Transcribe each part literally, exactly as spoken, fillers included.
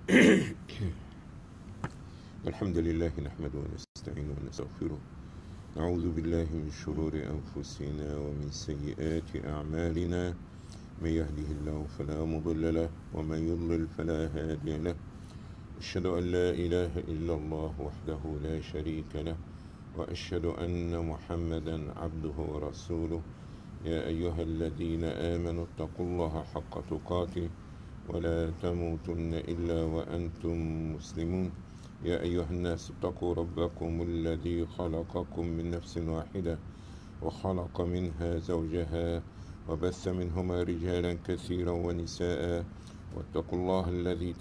الحمد لله نحمده ونستعينه ونستغفره. نعوذ بالله من شرور أنفسنا ومن سيئات أعمالنا. من يهده الله فلا مضل له ومن يضلل فلا هادي له. أشهد أن لا إله إلا الله وحده لا شريك له، وأشهد أن محمدا عبده ورسوله. يا أيها الذين آمنوا اتقوا الله حق تقاته ولا تموتن إلا وأنتم مسلمون. يا أيها الناس اتقوا ربكم الذي خلقكم من نفس واحدة وخلق منها زوجها وبث منهما رجالا كثيرا ونساء، واتقوا الله الذي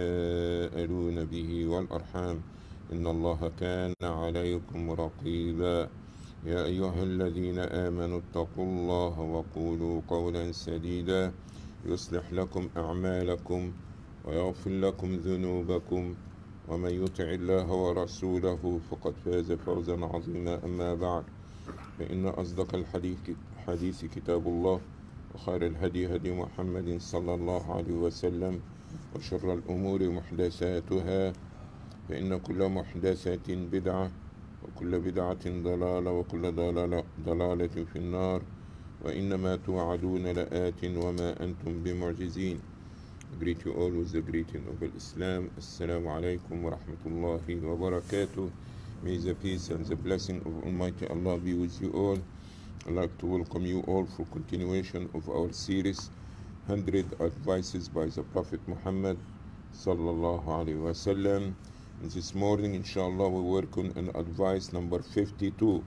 تساءلون به والأرحام إن الله كان عليكم رقيبا. يا أيها الذين آمنوا اتقوا الله وقولوا قولا سديدا يصلح لكم أعمالكم ويغفر لكم ذنوبكم، ومن يطع الله ورسوله فقد فاز فوزا عظيما. أما بعد، فإن أصدق الحديث حديث كتاب الله، وخير الهدي هدي محمد صلى الله عليه وسلم، وشر الأمور محدثاتها، فإن كل محدثة بدعة وكل بدعة ضلالة وكل ضلالة, ضلالة في النار. وإنما توعدون لآت وما أنتم بمعجزين. I greet you all with the greeting of Islam. Assalamu alaikum wa rahmatullahi wa barakatuh. May the peace and the blessing of Almighty Allah be with you all. I'd like to welcome you all for continuation of our series, one hundred Advices by the Prophet Muhammad sallallahu alaihi wasallam. And this morning, inshallah, we work on an advice number fifty-two.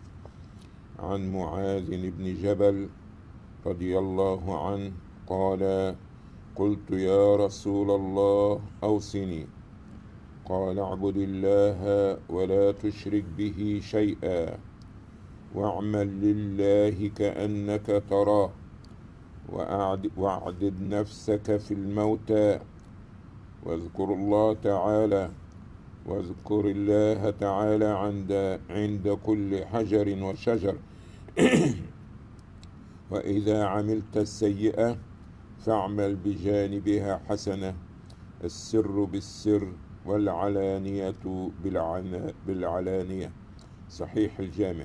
عن معاذ بن جبل رضي الله عنه قال: قلت يا رسول الله أوصني. قال: اعبد الله ولا تشرك به شيئا، واعمل لله كأنك تراه، واعدد نفسك في الموتى، واذكر الله تعالى واذكر الله تعالى عند عند كل حجر وشجر. وإذا عملت السيئة فاعمل بجانبها حسنة، السر بالسر والعلانية بالعلانية. صحيح الجامع.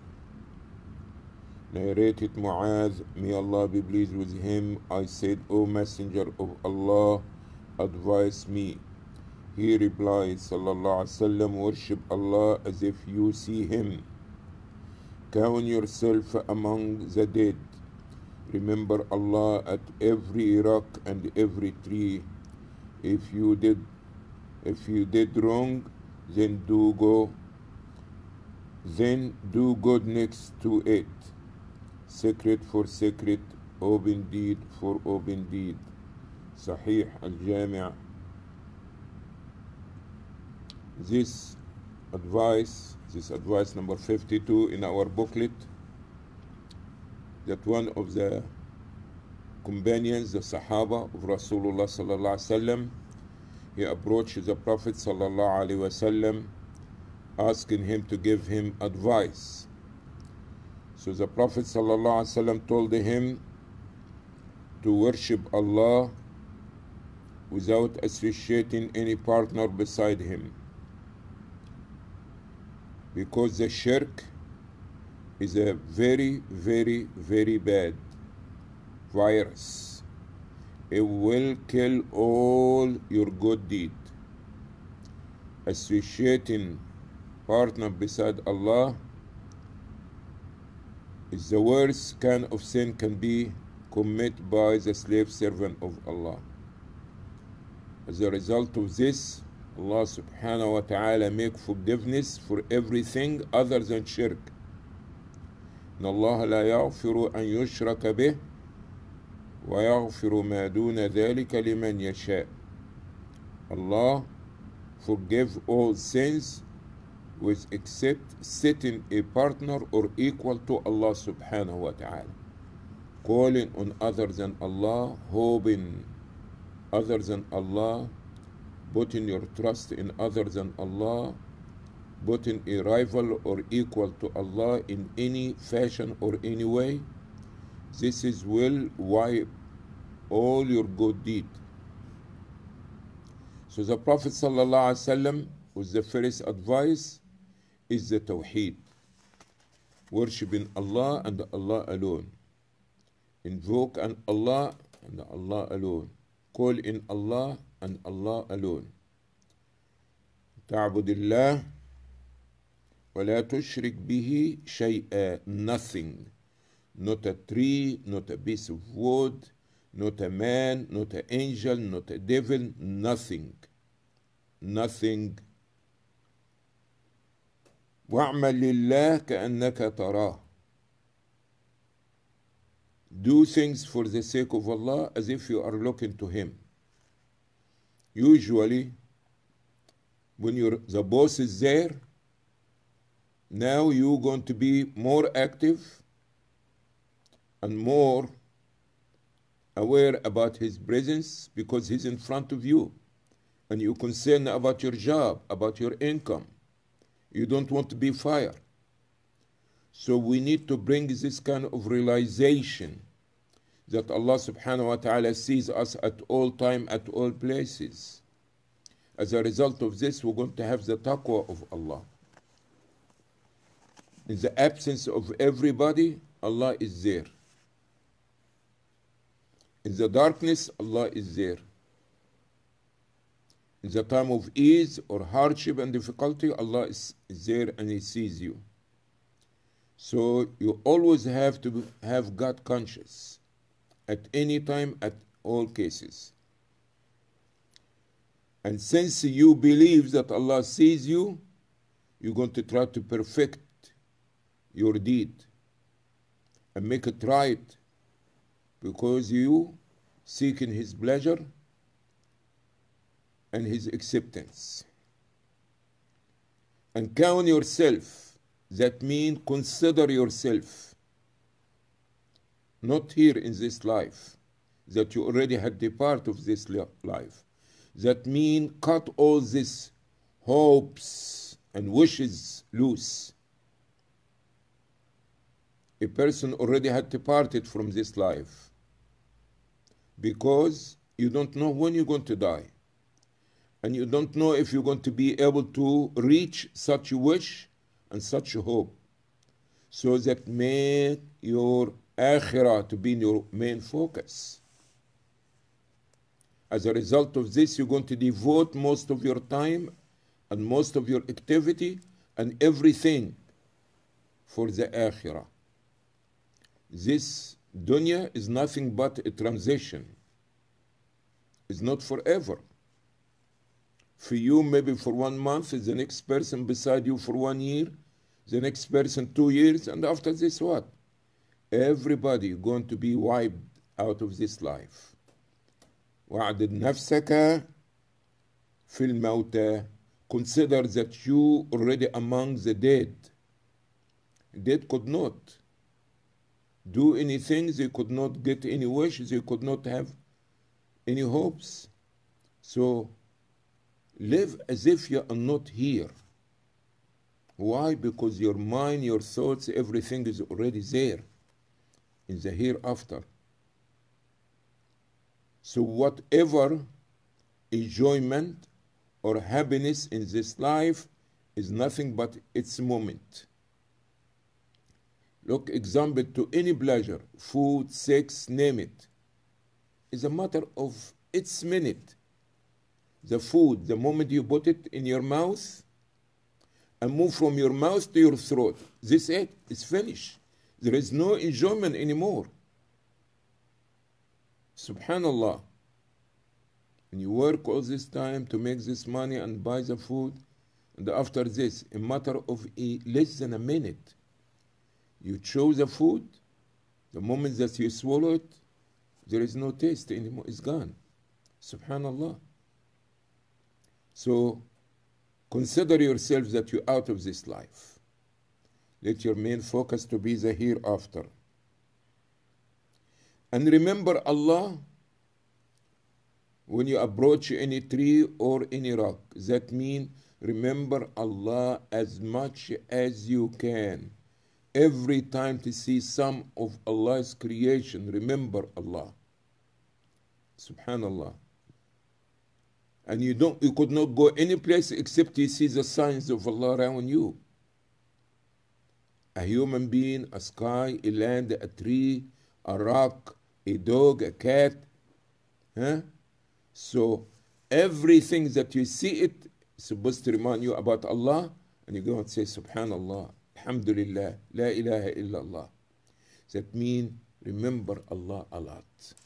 Narrated Mu'adh, may Allah be pleased with him, I said, O Messenger of Allah, advise me. He replied, Sallallahu Alaihi Wasallam, worship Allah as if you see Him. Count yourself among the dead. Remember Allah at every rock and every tree. If you did, if you did wrong, then do go. Then do good next to it. Secret for secret, open deed for open deed. Sahih al-Jami'. This advice, this advice number fifty-two in our booklet, that one of the companions, the Sahaba of Rasulullah sallallahu alaihi wasallam, he approached the Prophet sallallahu alaihi wasallam, asking him to give him advice. So the Prophet sallallahu alaihi wasallam told him to worship Allah without associating any partner beside Him, because the shirk is a very, very, very bad virus. It will kill all your good deed. Associating partner beside Allah is the worst kind of sin can be committed by the slave servant of Allah. As a result of this, Allah subhanahu wa ta'ala make forgiveness for everything other than shirk. إن الله لا يغفر أن يشرك به ويغفر ما دون ذلك لمن يشاء. Allah forgive all sins with except setting a partner or equal to Allah subhanahu wa ta'ala. Calling on other than Allah, hoping other than Allah, putting your trust in other than Allah, putting a rival or equal to Allah in any fashion or any way, this is will wipe all your good deed. So the Prophet sallallahu alaihi wasallam, with the first advice, is the Tawheed. Worshipping Allah and Allah alone. Invoke an Allah and Allah alone. Call in Allah and Allah alone. تعبد الله ولا تشرك به شيئا. Nothing. Not a tree, not a piece of wood, not a man, not an angel, not a devil, nothing. Nothing. وَاعْمَلْ لِلَّهِ كَأَنَّكَ تَرَاهُ. Do things for the sake of Allah as if you are looking to Him. Usually, when you're, the boss is there, now you're going to be more active and more aware about His presence because He's in front of you. And you're concerned about your job, about your income. You don't want to be fired. So we need to bring this kind of realization that Allah subhanahu wa ta'ala sees us at all time, at all places. As a result of this, we're going to have the taqwa of Allah. In the absence of everybody, Allah is there. In the darkness, Allah is there. In the time of ease or hardship and difficulty, Allah is, is there and He sees you. So you always have to have God conscious at any time, at all cases. And since you believe that Allah sees you, you're going to try to perfect your deed and make it right because you seek in His pleasure and His acceptance. And count yourself. That means consider yourself. Not here in this life, that you already had the part of this life. That means cut all these hopes and wishes loose. A person already had departed from this life because you don't know when you're going to die. And you don't know if you're going to be able to reach such a wish and such a hope. So that make your akhirah to be your main focus. As a result of this, you're going to devote most of your time and most of your activity and everything for the akhirah. This dunya is nothing but a transition. It's not forever. For you, maybe for one month, the next person beside you for one year, the next person two years, and after this what? Everybody going to be wiped out of this life. وَعْدِدْ نَفْسَكَ فِي الْمَوْتَى. Consider that you already among the dead. Dead could not do anything, they could not get any wishes, they could not have any hopes. So, live as if you are not here. Why? Because your mind, your thoughts, everything is already there in the hereafter. So whatever enjoyment or happiness in this life is nothing but its moment. Look, example to any pleasure, food, sex, name it, is a matter of its minute. The food, the moment you put it in your mouth and move from your mouth to your throat, this it is finished. There is no enjoyment anymore. Subhanallah. And you work all this time to make this money and buy the food, and after this, a matter of a, less than a minute, you chew the food, the moment that you swallow it, there is no taste anymore, it's gone. Subhanallah. So, consider yourself that you're out of this life. Let your main focus to be the hereafter. And remember Allah when you approach any tree or any rock. That means remember Allah as much as you can. Every time to see some of Allah's creation, remember Allah. Subhanallah. And you don't, you could not go any place except you see the signs of Allah around you. A human being, a sky, a land, a tree, a rock, a dog, a cat. Huh? So everything that you see it is supposed to remind you about Allah, and you go and say Subhanallah, Alhamdulillah, La ilaha illallah. That means remember Allah a lot.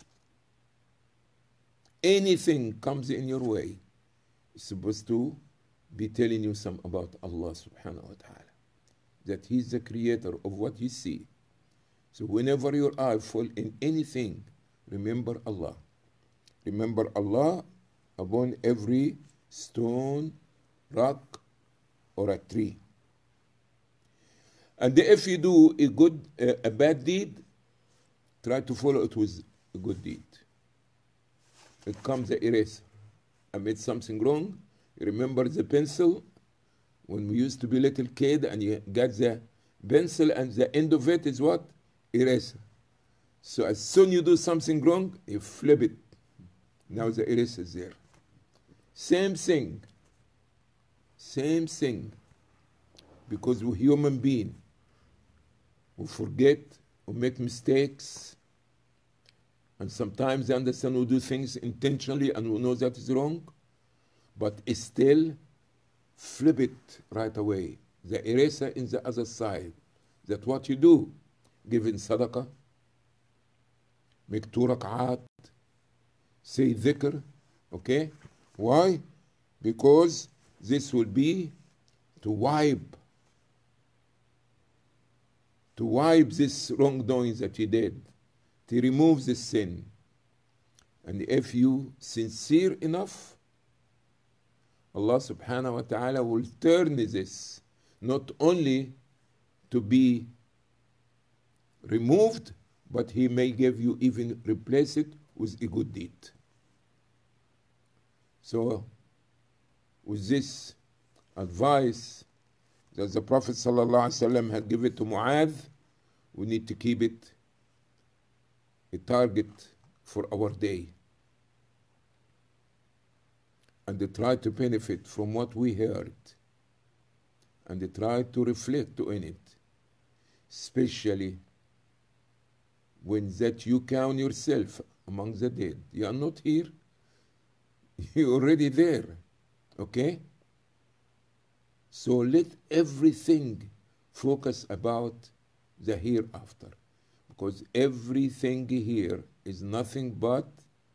Anything comes in your way, it's supposed to be telling you some about Allah subhanahu wa ta'ala. That He's the creator of what you see. So whenever your eye fall in anything, remember Allah. Remember Allah upon every stone, rock, or a tree. And if you do a good, uh, a bad deed, try to follow it with a good deed. It comes the eraser. I made something wrong. You remember the pencil? When we used to be little kid and you got the pencil and the end of it is what? Eraser. So as soon you do something wrong, you flip it. Now the eraser is there. Same thing. Same thing. Because we're human beings. We forget, we make mistakes. And sometimes I understand we do things intentionally and we know that is wrong. But still, flip it right away. The eraser in the other side. That's what you do. Give in sadaqah. Make two rak'at. Say dhikr. Okay? Why? Because this will be to wipe. To wipe this wrongdoing that you did. To remove the sin. And if you sincere enough, Allah subhanahu wa ta'ala will turn this not only to be removed, but He may give you even replace it with a good deed. So with this advice that the Prophet sallallahu alaihi wasallam had given to Mu'adh, we need to keep it a target for our day. And they try to benefit from what we heard. And they try to reflect on it. Especially when that you count yourself among the dead. You are not here. You're already there. Okay? So let everything focus about the hereafter. Because everything here is nothing but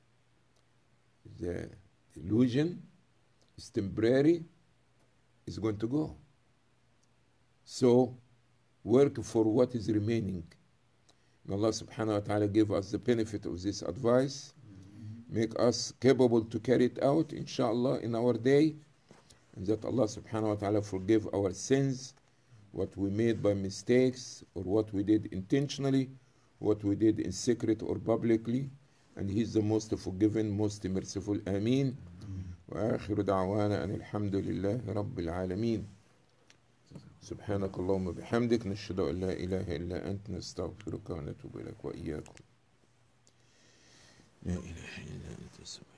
the illusion, is temporary, is going to go. So work for what is remaining. May Allah subhanahu wa ta'ala give us the benefit of this advice. Make us capable to carry it out, inshallah, in our day. And that Allah subhanahu wa ta'ala forgive our sins, what we made by mistakes, or what we did intentionally, what we did in secret or publicly. And He's the most forgiving, most merciful. Ameen. وآخر دعوانا أن الحمد لله رب العالمين. سبحانك اللهم وبحمدك نشهد أن لا إله إلا أنت نستغفرك ونتوب إليك وإياكم. لا إله إلا أنت سبحانك.